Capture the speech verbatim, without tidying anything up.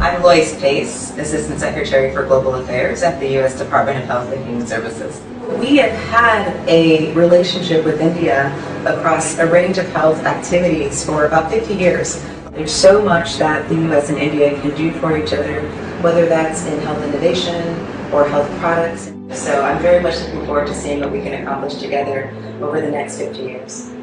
I'm Loyce Pace, Assistant Secretary for Global Affairs at the U S Department of Health and Human Services. We have had a relationship with India across a range of health activities for about fifty years. There's so much that the U S and India can do for each other, whether that's in health innovation or health products. So I'm very much looking forward to seeing what we can accomplish together over the next fifty years.